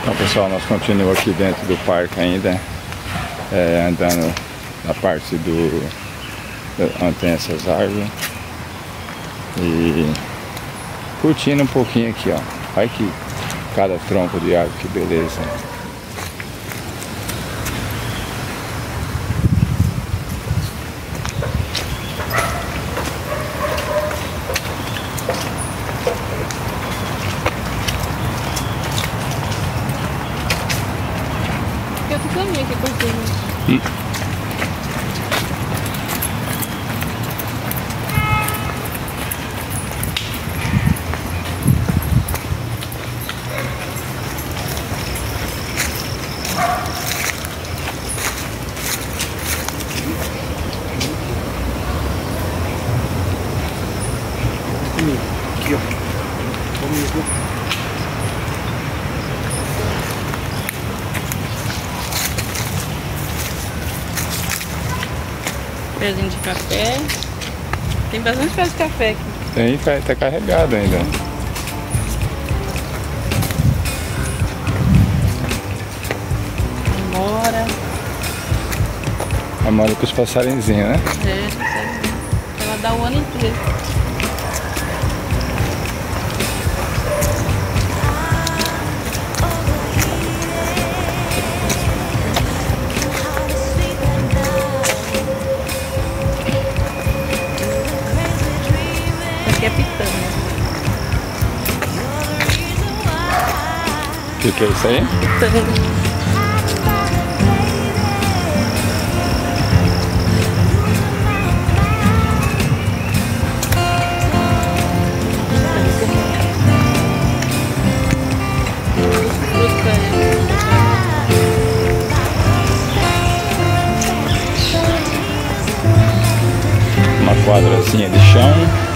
Então, pessoal, nós continuamos aqui dentro do parque ainda, andando na parte onde tem essas árvores e curtindo um pouquinho aqui, ó. Olha que cada tronco de árvore, que beleza. Eu tô caminho aqui por cima. Aqui, ó. Comigo. Pezinho de café. Tem bastante pé de café aqui. Tem, tá carregado ainda. Amora. Amora com os passarinzinhos, né? Ela dá o ano inteiro. Aqui é pitanga. O que é isso aí? Pitanga. Uma quadrazinha de chão.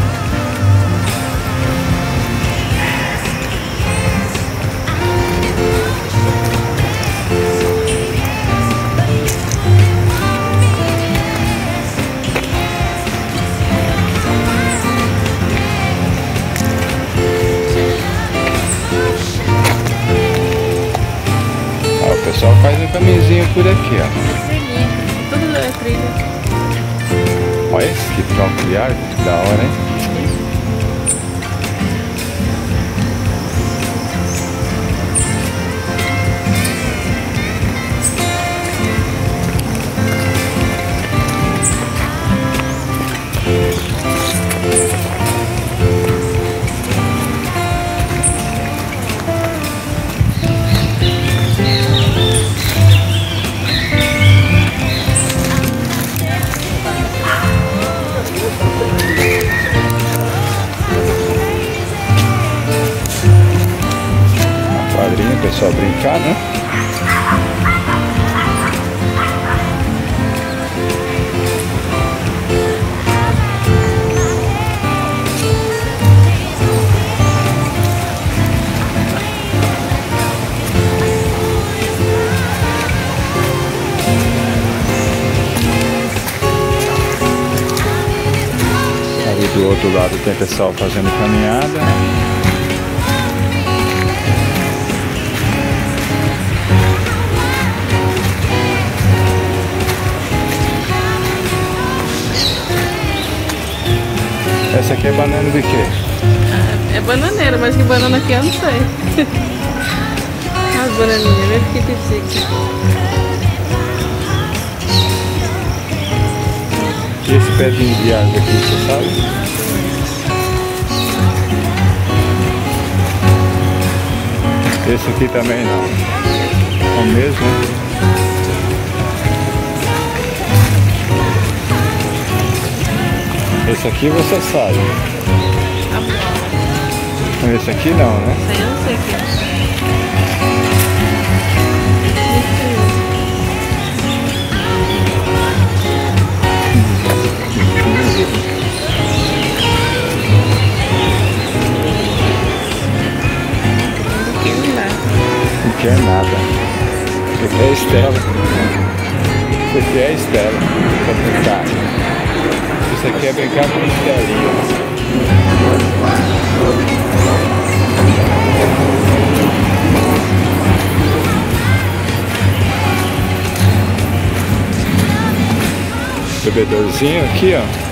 O pessoal faz um caminhozinho por aqui, ó. Trilhinha. Tudo é trilha. Olha esse que tronco de árvore, que da hora, hein? O pessoal brincar, né? Ali do outro lado tem pessoal fazendo caminhada. Essa aqui é banana de quê? É bananeira, mas que banana aqui eu não sei. As bananinhas, vê que pitica. E esse pezinho de árvore aqui, você sabe? Esse aqui também não. É o mesmo. Esse aqui você sabe. Esse aqui não, né? Esse aí eu não sei o que é. Não quer nada. Isso aqui é Estela. Isso aqui é Estela. Pra brincar. Isso aqui é brincar com Estelinha. Bebedorzinho aqui, ó.